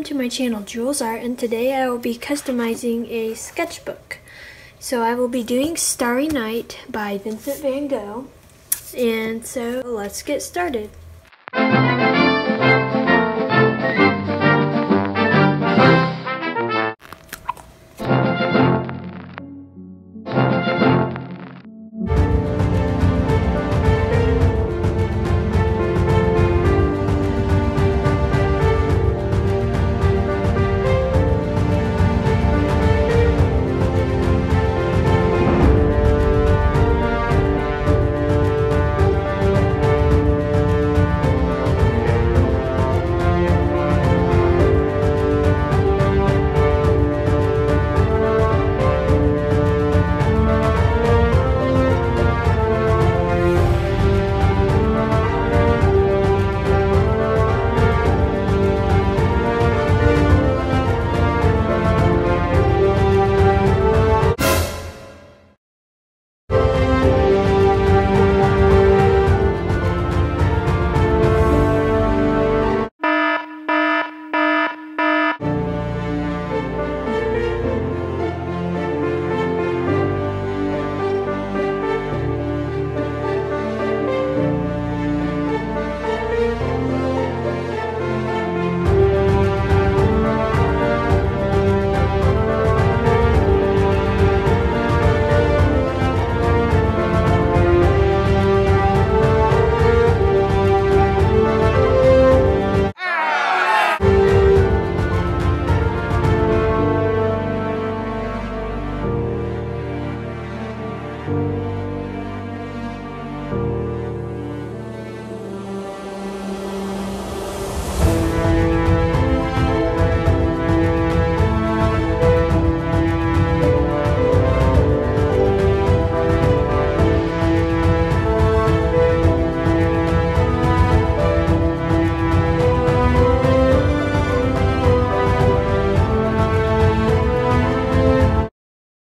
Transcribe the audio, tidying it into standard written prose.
to my channel, Jules Art, and today I will be customizing a sketchbook. So I will be doing Starry Night by Vincent Van Gogh, and so let's get started.